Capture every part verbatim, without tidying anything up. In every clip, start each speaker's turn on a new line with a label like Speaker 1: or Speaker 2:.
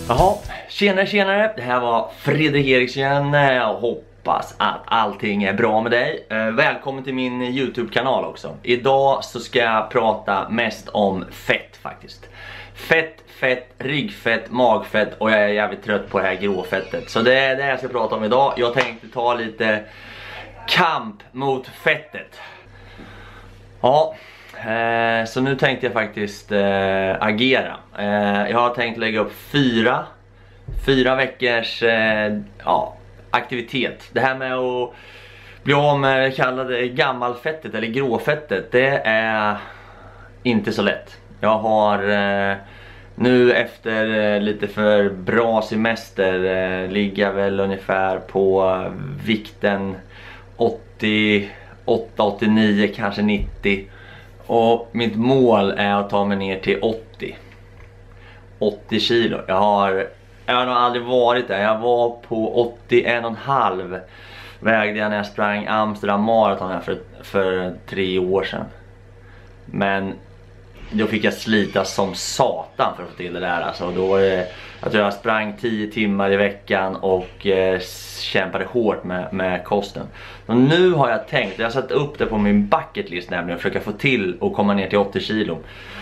Speaker 1: Jaha, tjenare tjenare, det här var Fredrik Eriksson. Jag hoppas att allting är bra med dig. Välkommen till min YouTube-kanal också. Idag så ska jag prata mest om fett faktiskt. Fett, fett, ryggfett, magfett och jag är jävligt trött på det här gråfettet. Så det är det jag ska prata om idag. Jag tänkte ta lite kamp mot fettet. Ja, eh, så nu tänkte jag faktiskt eh, agera. Eh, jag har tänkt lägga upp fyra, fyra veckors eh, ja, aktivitet. Det här med att bli av med det kallade gammalfettet eller gråfettet, det är inte så lätt. Jag har eh, nu efter eh, lite för bra semester eh, ligger väl ungefär på eh, vikten åttioåtta, åttionio, kanske nittio. Och mitt mål är att ta mig ner till åttio. åttio kilo. Jag har, jag har nog aldrig varit där. Jag var på åttioen och en halv. Vägde jag när jag sprang Amsterdam Marathon här för, för tre år sedan. Men då fick jag slita som satan för att få till det där. Alltså, då, eh, jag tror jag sprang tio timmar i veckan och eh, kämpade hårt med, med kosten. Och nu har jag tänkt, jag har satt upp det på min bucket list nämligen, att försöka få till och komma ner till åttio kilo.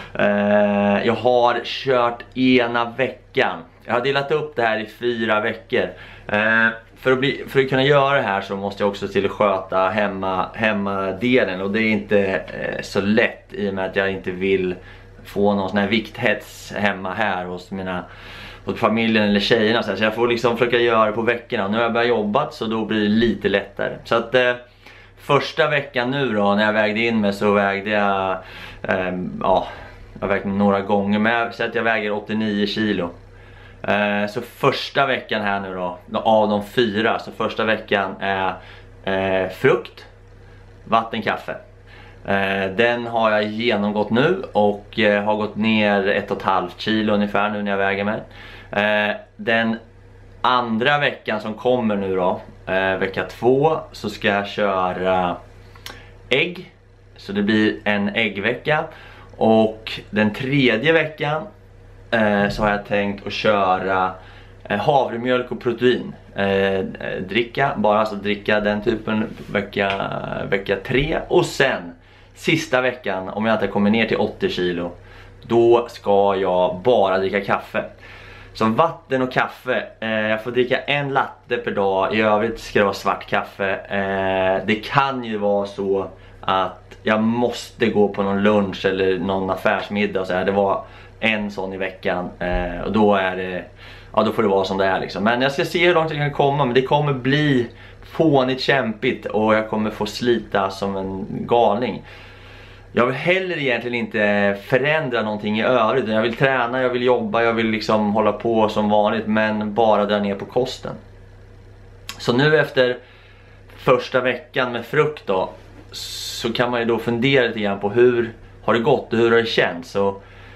Speaker 1: Eh, jag har kört ena veckan. Jag har delat upp det här i fyra veckor. Eh, för, att bli, för att kunna göra det här så måste jag också till att sköta hemma, hemmadelen. Och det är inte eh, så lätt i och med att jag inte vill få någon sån här vikthets hemma här hos mina hos familjen eller tjejerna. Så jag får liksom försöka göra det på veckorna. Nu har jag börjat jobba så då blir det lite lättare. Så att eh, första veckan nu då när jag vägde in mig så vägde jag eh, ja, jag vägde några gånger. Men jag säger att jag väger åttionio kilo. Eh, så första veckan här nu då, av de fyra, så första veckan är eh, frukt, vatten, kaffe. Eh, den har jag genomgått nu och eh, har gått ner ett och ett halvt kilo ungefär nu när jag väger mig. Eh, den andra veckan som kommer nu då, eh, vecka två, så ska jag köra ägg. Så det blir en äggvecka. Och den tredje veckan eh, så har jag tänkt att köra eh, havremjölk och protein. Eh, dricka, bara alltså dricka den typen vecka, vecka tre. Och sen sista veckan, om jag inte kommer ner till åttio kilo, då ska jag bara dricka kaffe. Så vatten och kaffe, eh, jag får dricka en latte per dag. I övrigt ska det vara svart kaffe. eh, Det kan ju vara så att jag måste gå på någon lunch eller någon affärsmiddag och så här. Det var en sån i veckan, eh, och då är det, ja, då får det vara som det är liksom. Men jag ska se hur långt jag kan komma. Men det kommer bli fånigt kämpigt och jag kommer få slita som en galning. Jag vill heller egentligen inte förändra någonting i övrigt. Jag vill träna, jag vill jobba, jag vill liksom hålla på som vanligt, men bara dra ner på kosten. Så nu efter första veckan med frukt då, så kan man ju då fundera lite grann på hur har det gått och hur har det känts. Så,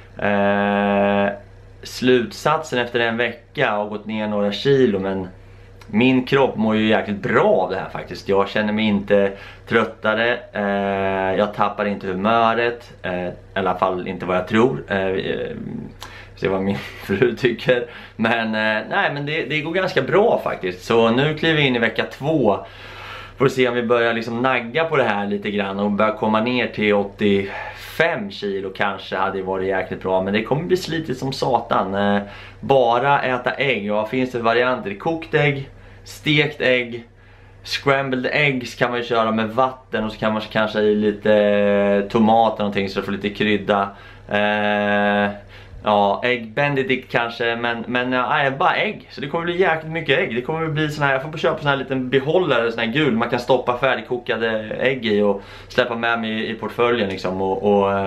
Speaker 1: eh, slutsatsen efter en vecka har gått ner några kilo, men min kropp mår ju jäkligt bra av det här faktiskt. Jag känner mig inte tröttare, eh, jag tappar inte humöret, eh, i alla fall inte vad jag tror. Eh, se vad min fru tycker. Men eh, nej, men det, det går ganska bra faktiskt. Så nu kliver vi in i vecka två. Får se om vi börjar liksom nagga på det här lite grann och börjar komma ner till åttiofem kilo kanske hade varit jäkligt bra. Men det kommer bli slitigt som satan. eh, Bara äta ägg. Ja, finns det varianter? Kokt ägg, stekt ägg, scrambled eggs kan man ju köra med vatten. Och så kan man kanske i lite tomat och någonting så det får lite krydda. eh, Ja, ägg benedict kanske, men, men ja, bara ägg. Så det kommer bli jäkligt mycket ägg. Det kommer bli sån här, jag får köpa sån här liten behållare, sån här gul. Man kan stoppa färdigkokade ägg i och släppa med mig i, i portföljen liksom. Och, och,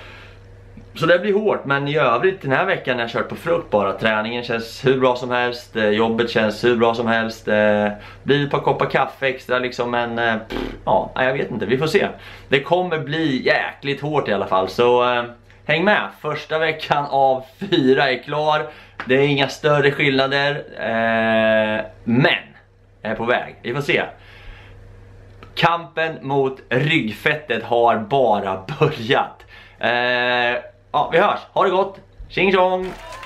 Speaker 1: så det blir hårt, men i övrigt den här veckan när jag kört på frukt bara. Träningen känns hur bra som helst, jobbet känns hur bra som helst. Blir ett par koppar kaffe extra liksom, men pff, ja, jag vet inte, vi får se. Det kommer bli jäkligt hårt i alla fall, så häng med, första veckan av fyra är klar. Det är inga större skillnader, eh, men jag är på väg, vi får se. Kampen mot ryggfettet har bara börjat. eh, Ja, vi hörs, ha det gott, tjing tjong.